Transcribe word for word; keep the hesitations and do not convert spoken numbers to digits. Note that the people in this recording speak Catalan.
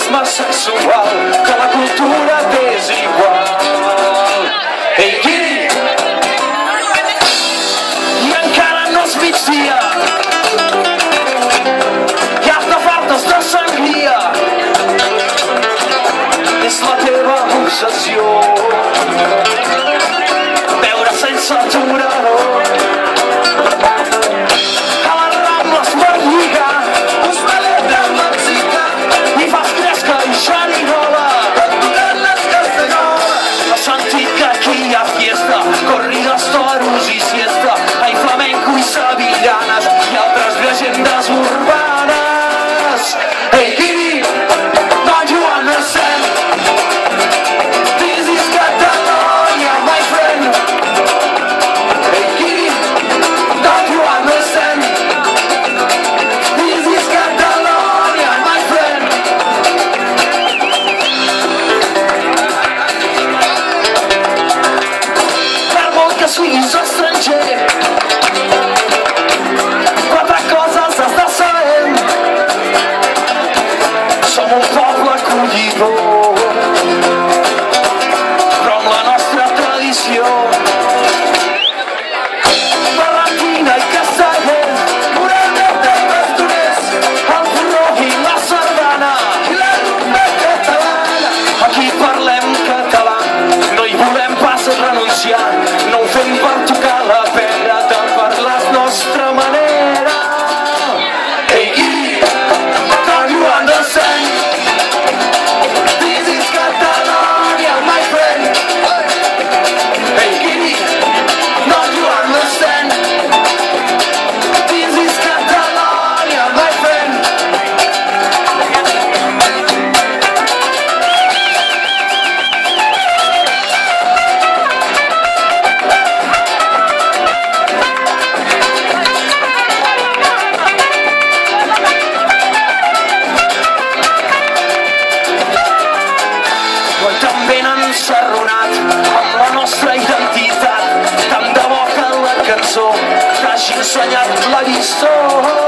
turisme sexual, que la cultura desigual. Ei, Guiri! I encara no és migdia, ja te fartes de sangria, és la teva obsessió beure sense aturador. A les Rambles per lligar us valenta mexicà i fas cresca i xerinola tocant les castanyoles. Has sentit que aquí hi ha fiesta, corrides, toros i siesta, hay flamenco i sevillanes i altres llegendes urbanes. Hey, Guiri, don't you understand? This is Catalonia, my friend. Hey, Guiri, don't you understand? This is Catalonia, my friend. Per molt que siguis estranger, quatre coses has de saber. Som un poble acollidor, però amb la nostra tradició. Barranquina i Castellet, Moreneta i Bastoners, el porró i la sardana i la rumba catalana. Aquí parlem català, no hi volem pas renunciar, no ho fem per tocar la pera de parlar la nostra manera. Hey, Guiri, don't you understand? This is Catalonia, my friend. Hey, Guiri, don't you understand? This is Catalonia, my friend. Noi també n'han encerronat amb la nostra identitat, tant de bo que la cançó t'hagi ensenyat la lliçó.